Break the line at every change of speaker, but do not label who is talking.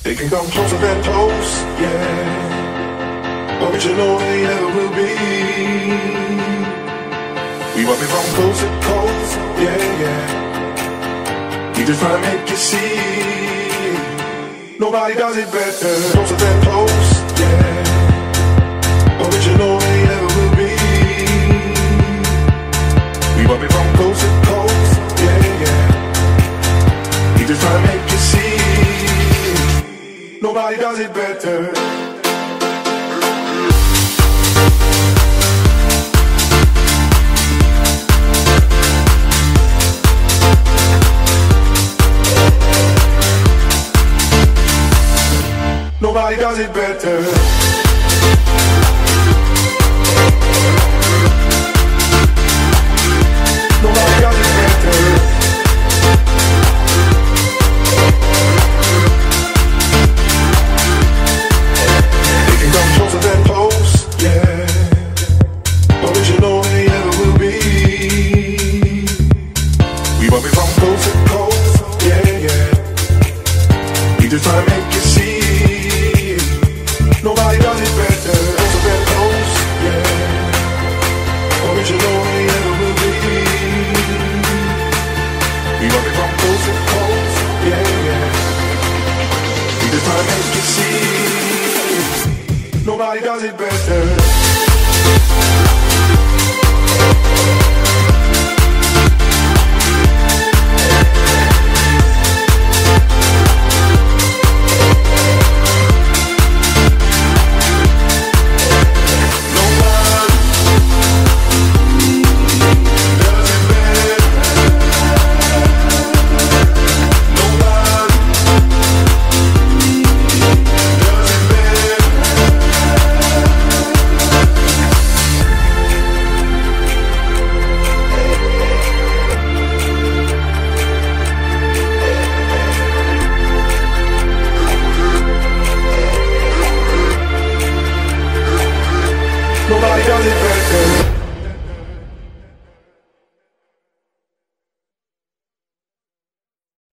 They can come closer than close, yeah. But you know they never will be. We want me from coast to coast, yeah, yeah. We just try to make you see. Nobody does it better. Closer than close, yeah. But you know they never will be. We want me from coast to coast, yeah, yeah. We just try to make you see. Nobody does it better. Nobody does it better. Nobody does it better. Closer than close, yeah. But you know they never will be. We want me from coast to coast, yeah, yeah. We just try to make you see. Nobody does it better. Closer than close, yeah. But you know they never will be. We want me from coast to coast, yeah, yeah. We just try to make you see. Nobody does it better. Nobody does it better.